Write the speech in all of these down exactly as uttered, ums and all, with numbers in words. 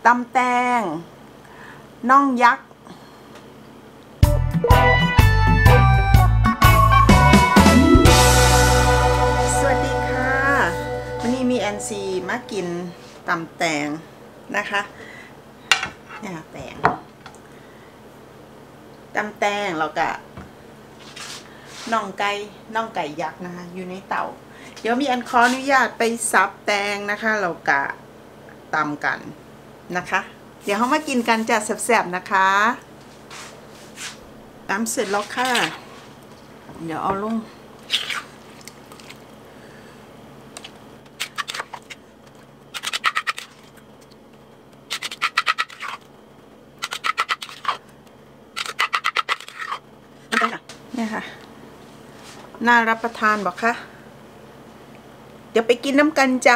ตำแตงน่องยักษ์สวัสดีค่ะวันนี้มีแอนซีมากินตำแตงนะคะเนี่ยแตงตำแตงแล้วก็น่องไก่น่องไก่ยักษ์นะคะอยู่ในเตาเดี๋ยวมีอันขออนุญาตไปซับแตงนะคะเรากะตำกันนะคะเดี๋ยวเขามากินกันจะแซ่บๆนะคะตำเสร็จแล้วค่ะเดี๋ยวเอาลงเนี่ยค่ะน่ารับประทานบอกค่ะเดี๋ยวไปกินน้ำกันจ้ะ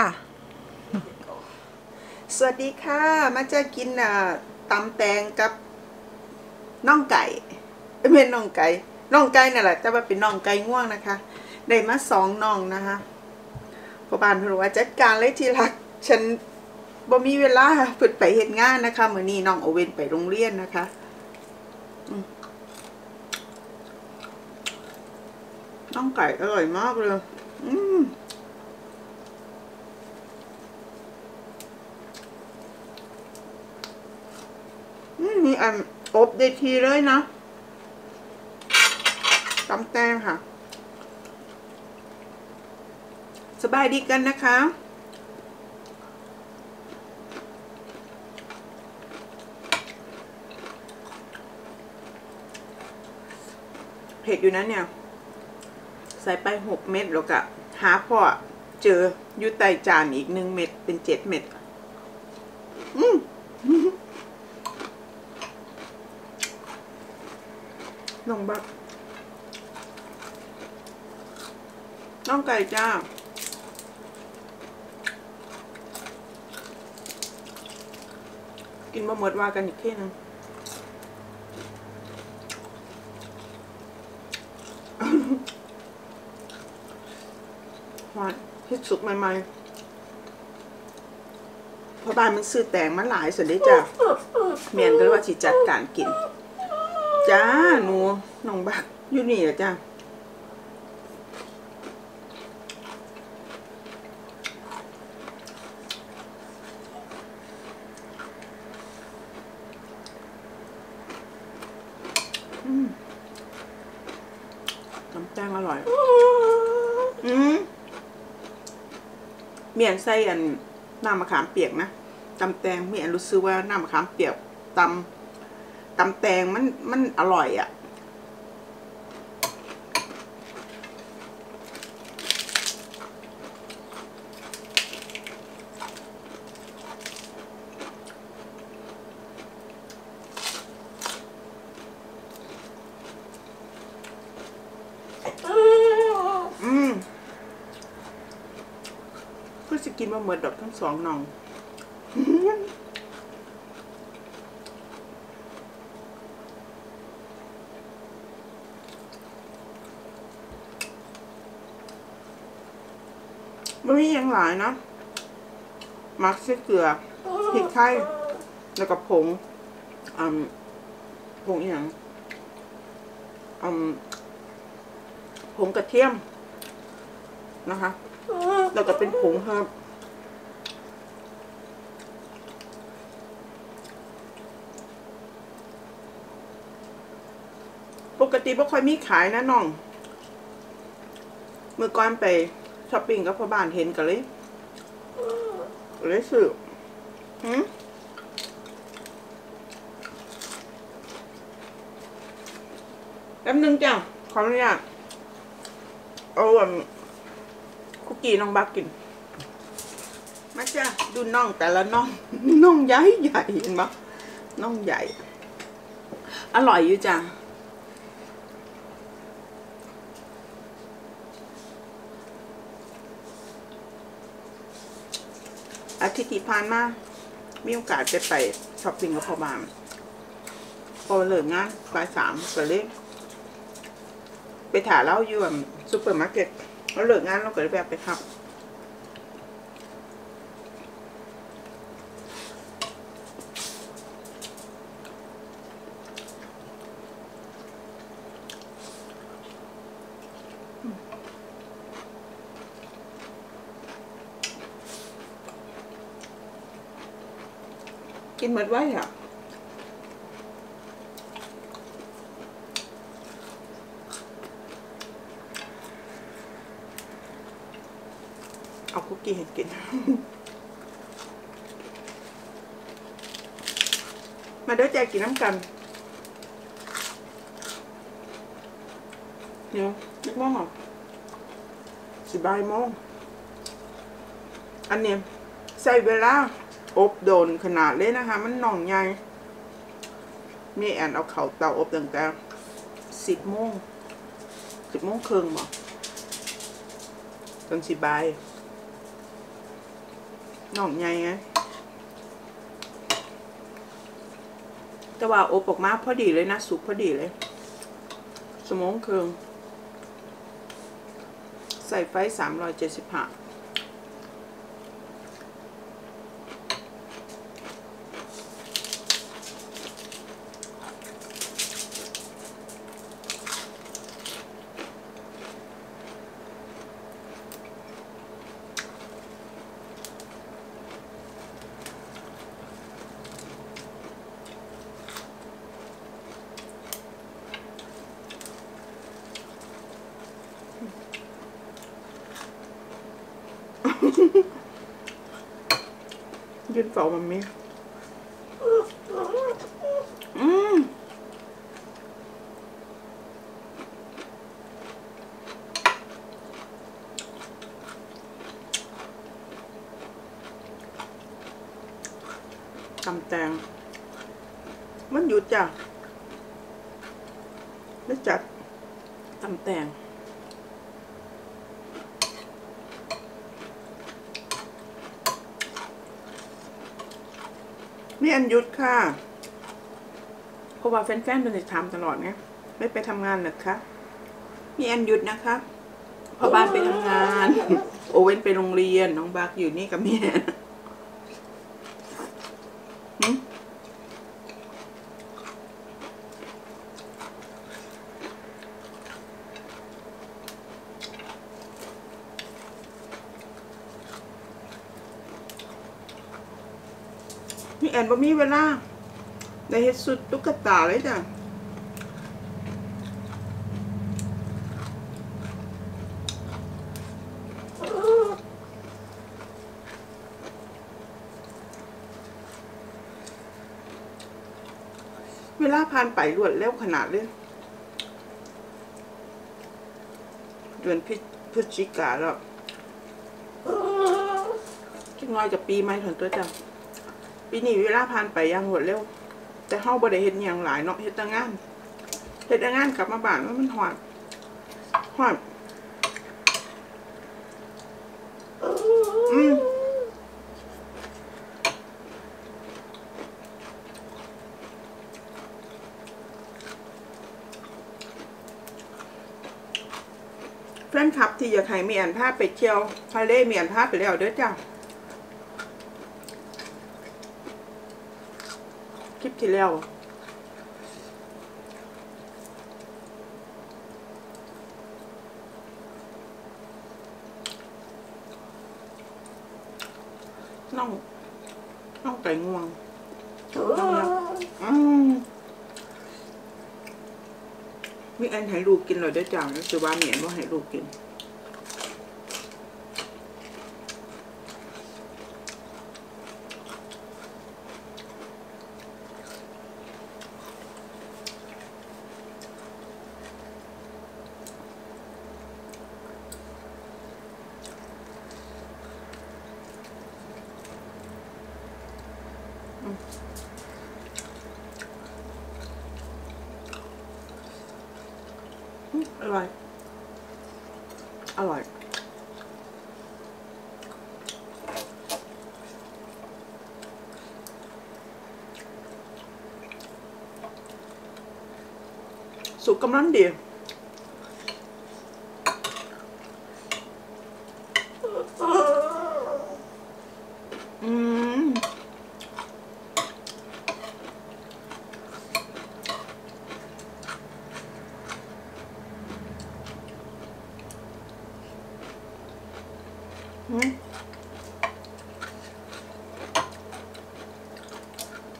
สวัสดีค่ะมาจะกินอ่ะตำแตงกับน่องไก่ไม่เป็นน่องไก่น่องไก่นั่นแหละแต่ว่าเป็นน่องไก่ง่วงนะคะได้มาสองน่องนะคะพ่อบ้านเพิ่นว่าจัดการเลยที่รักฉันบ่มีเวลาเพิ่นไปเฮ็ดงานนะคะมื้อนี้น้องเอาเว้นไปโรงเรียนนะคะน่องไก่อร่อยมากเลยอืมมีอันอบได้ทีเลยนะตำแตงค่ะสบายดีกันนะคะเผ็ดอยู่นะเนี่ยใส่ไปหกเม็ดแล้วก็หาพอเจออยู่ใต้จานอีกหนึ่งเม็ดเป็นเจ็ดเม็ดอืมน้องบักน้องไก่จ้ากินบะหมดว่ากันอีกทีนึงหวานเฮ็ดสุกใหม่ๆเพราะบ้านมันซื้อแตงมาหลายส่วนได้จ้ะเมียนก็เลยว่าสิจัดการกินจ้าหนูน้องบักอยู่นี่เหรอจ้าอืมน้ำแตงอร่อยอืมเมียนใส่อันน้ำมะขามเปียกนะตำแตงเมียนรู้สึกว่าน้ำมะขามเปียกตำตำแตงมันมันอร่อยอ่ะอืมก็จะกินมาเหมือนดอกทั้งสองน้องไม่มีอย่างหลายนะมักใส่เกลือพริกไทยแล้วก็ผงอืมผงอย่างอืมผงกระเทียมนะคะแล้วก็เป็นผงครับปกติไม่ค่อยมีขายนะน้องเมื่อก่อนไปช้อปปิ้งกับพ่อบ้านเห็นกันเลยเลยซื้อหืมแป๊บนึงจ้ะขออนุญาตเอาคุกกี้น้องบักกินมาจ้ะดูน่องแต่ละน่องน่องใหญ่ใหญ่เห็นปะน่องใหญ่อร่อยอยู่จ้ะอาทิตย์ที่ผ่านมามีโอกาสจะไปช้อปปิ้งกับพ่อบ้านพอเลิกงานบ่ายสามก็เลยไปถ่ายเล่าอยู่ซูเปอร์มาร์เก็ตแล้วเลิกงานเราก็เลยแบบไปครับกินหมดไว้อ่ะเอาคุกกี้ให้กิน มาเด้อใจกินน้ำกันเดี๋ยวคิดว่าหรอสิบายโมงอันนี้ใส่เวลาอบโดนขนาดเลยนะคะมันหน่องใหญ่มีแอนเอาเข่าเตาอบตั้งแต่สิบโมงสิบโมงครึ่งหรอจนสิบายหน่องใหญ่ไงแต่ว่าอบออกมาพอดีเลยนะสุกพอดีเลยสมองเครื่องใส่ไฟสามร้อยเจ็ดสิบห้ายืนเฝ้ามันมีอืมตำแตงมันหยุดจ้ะไม่จัดตำแตงมีอันหยุดค่ะเพราะว่าแฟนๆเป็นทำตลอดไงไม่ไปทำงานนะคะมีอันหยุดนะคะพ่อบ้านไปทำงานโอเว่นไปโรงเรียนน้องบักอยู่นี่กับแม่นี่แอนบ่มีเวลาได้เฮ็ดสุดตุ๊กตาเลยจ้ะเวลาผ่านไปรวดเร็วขนาดเลยเดือนพฤศจิกาแล้วคิดน้อยกับปีใหม่ถึงตัวจ้ะปีนี้เวลาผ่านไปอย่างรวดเร็วแต่เฮาบ่ได้เฮ็ดหยังหลายเนาะเฮ็ดแต่งานเฮ็ดแต่งานกลับมาบ้านว่ามันหอดหอดอืมแฟนคลับที่อยากให้มีอันพาไปเที่ยวทะเลมีอันพาไปแล้วเด้อจ้ะคลิปที่แล้วน้องน้องไก่งวงอืมมีอันให้ลูกกินเลยเด้อจ้ะคือว่าเมียนว่าให้ลูกกินอร่อยอร่อยสุกกำลังดีอืมอืม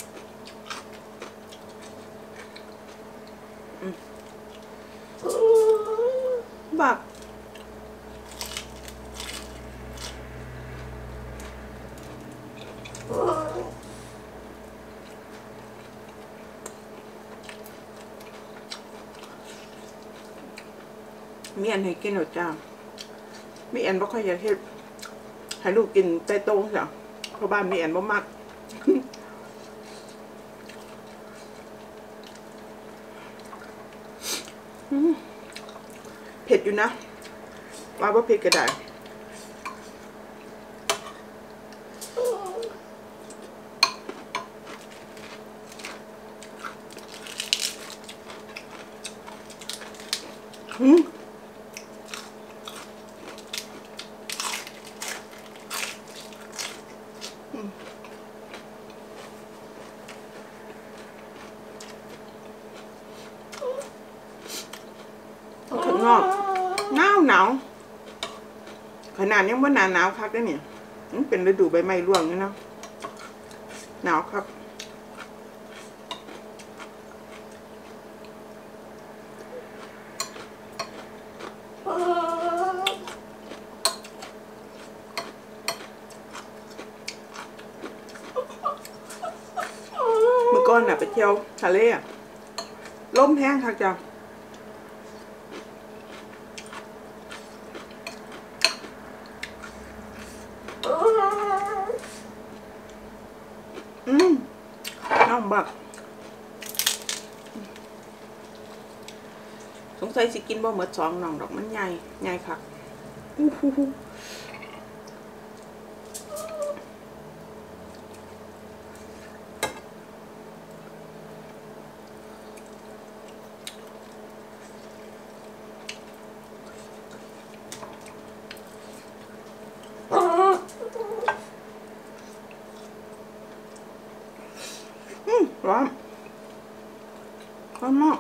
มีอันให้กินหรอจ้ามีอันบ่ค่อยอยากเฮ็ดให้ลูกกินไตโต้จ้ะเพราะบ้านมีอันบ่มักเผ็ดอยู่นะว่าว่าเผ็ดก็ได้อืมข้างนอกหนาวหนาวขนาดยังว่าหนาหนาวคักได้เนี่ยมันเป็นฤดูใบไม้ร่วงนี่นะหนาวครับเมื่อก่อนน่ะไปเที่ยวทะเลอะลมแห้งคักจ้ะอืมน้องบักสงสัยสิกินบ่หมดสองน้องดอกมันใหญ่ใหญ่คักอู้หูร้อนร้อนมาก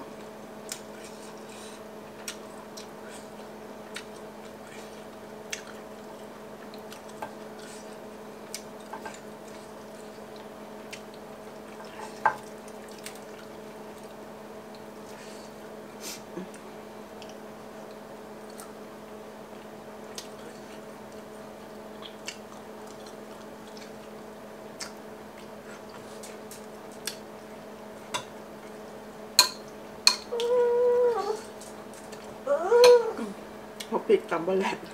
พอพริกตำบะแหลก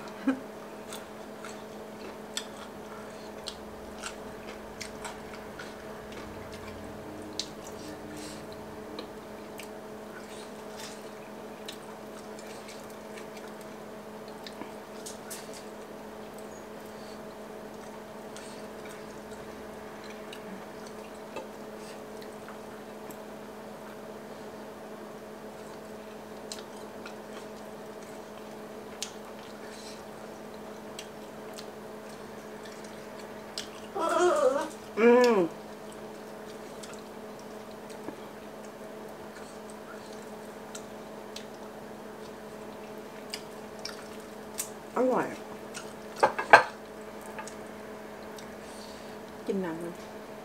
อืมอร่อยกินน้ำมัน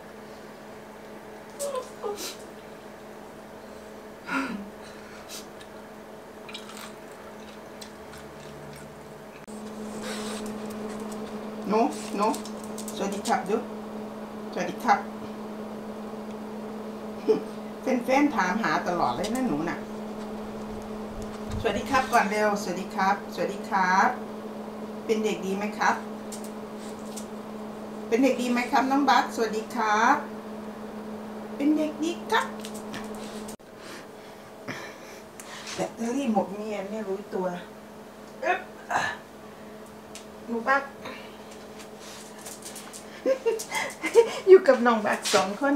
โน้โน้สวัสดีครับยุสวัสดีครับแฟนๆถามหาตลอดเลยนะหนูน่ะสวัสดีครับก่อนเร็วสวัสดีครับสวัสดีครับเป็นเด็กดีไหมครับเป็นเด็กดีไหมครับน้องบัสสวัสดีครับเป็นเด็กดีครับแบตเตอรี่หมดเมียนไม่รู้ตัวหนูบัสอยู่กับน้องบัสสองคน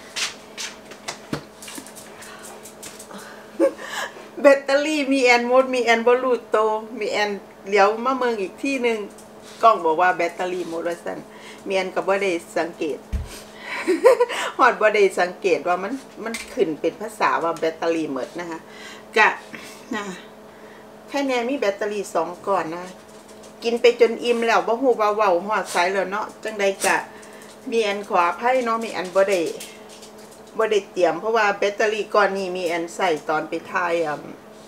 แบตเตอรี่มีแอนโมดมีแอนบอลูโตมีแอนเหลียวมาเมืองอีกที่หนึ่งกล้องบอกว่าแบตเตอรี่โมดว่าสั่นมีแอนกับบ่ได้สังเกตฮอดบ่ได้สังเกตว่ามันมันขึ้นเป็นภาษาว่าแบตเตอรี่หมดนะคะกะนะแค่แน่มีแบตเตอรี่สองก้อนนะกินไปจนอิ่มแล้วบ่ฮู้ว่าเว้าฮอดไสแล้วเนาะจังใดกะมีแอนขออภัยเนาะมีแอนบ่ได้บ่ได้เตรียมเพราะว่าแบตเตอรี่ก้อนนี้มีแอนใส่ตอนไปถ่ายอ่ะ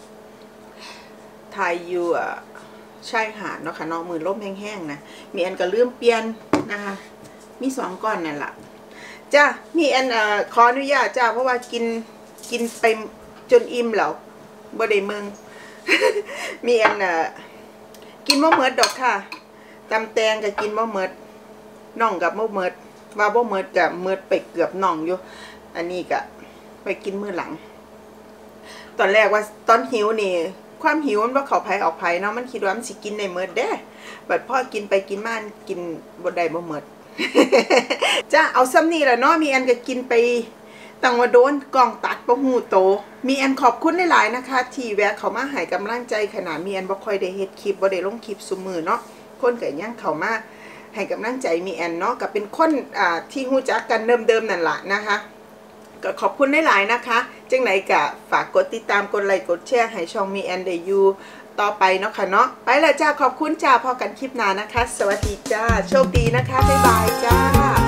ถ่ายอยู่อ่ะชายหาดเนาะค่ะเนาะมือล่มแห้งๆนะมีแอนก็ลืมเปลี่ยนนะคะมีสองก้อนนั่นแหละจ้ามีอันเอ่อขออนุญาตจ้าเพราะว่ากินกินไปจนอิ่มแล้วบ่ได้เมือง มีอันเอ่อกินบ่เมิดดอกค่ะตำแตงก็กินบ่เมิดน่องกับบ่เมิดว่าบ่เมิดกับเมิดไปเกือบน่องอยู่อันนี้ก็ไปกินมื้อหลังตอนแรกว่าตอนหิวนี่ความหิวมันว่าเขาไผออกไผเนาะมันคิดว่ามันสิกินได้เมิดเด้บัดพ่อกินไปกินมากินบ่ได้บ่เมิด จ้าเอาซ้ำนี่แหละเนาะมีอันก็กินไปตั้งว่าโดนกล่องตัดบ่หูโตมีอันขอบคุณหลายๆนะคะที่แวะเขามาให้กำลังใจขนาดมีอันบ่ค่อยได้เฮ็ดคลิปบ่ได้ลงคลิปซุมื้อเนาะคนก็ยังเข้ามาให้กำลังใจมีอันเนาะก็เป็นคนอ่าที่ฮู้จักกันเดิมๆนั่นล่ะนะคะก็ขอบคุณหลายๆนะคะจังไหนก็ฝากกดติดตามกดไลค์กดแชร์ให้ช่องมีแอนได้อยู่ต่อไปเนาะค่ะเนาะไปแล้วจ้าขอบคุณจ้าพอกันคลิปหน้านะคะสวัสดีจ้าโชคดีนะคะบ๊ายบายจ้า